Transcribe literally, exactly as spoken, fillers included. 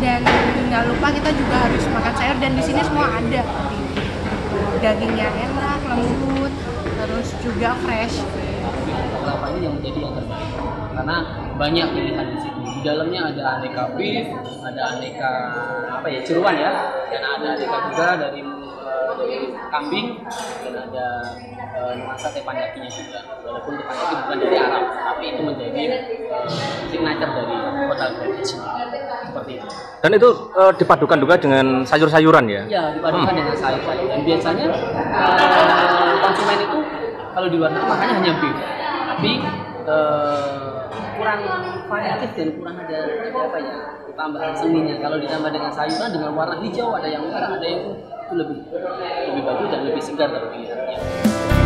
Dan nggak lupa kita juga harus makan sayur, dan di sini semua ada. Dagingnya enak, lembut, terus juga fresh. Kelapa ini yang menjadi yang terbaik karena banyak pilihan di situ. Di dalamnya ada aneka beef, ada aneka apa ya jeruan ya, dan ada aneka juga dari uh, dari kambing, dan ada uh, nuansa teppanyaki juga. Walaupun teppanyaki bukan dari Arab, tapi itu menjadi uh, signature dari Hotel Grand seperti itu. Dan itu uh, dipadukan juga dengan sayur-sayuran ya? Ya, dipadukan hmm. dengan sayur-sayur. Dan biasanya uh, konsumen itu kalau di luar negeri makannya hanya beef, tapi uh, kurang variatif dan kurang ada, ada apa ya tambahan seninya. Kalau ditambah dengan sayuran dengan warna hijau, ada yang merah, ada yang itu lebih lebih bagus dan lebih segar dari pilihannya.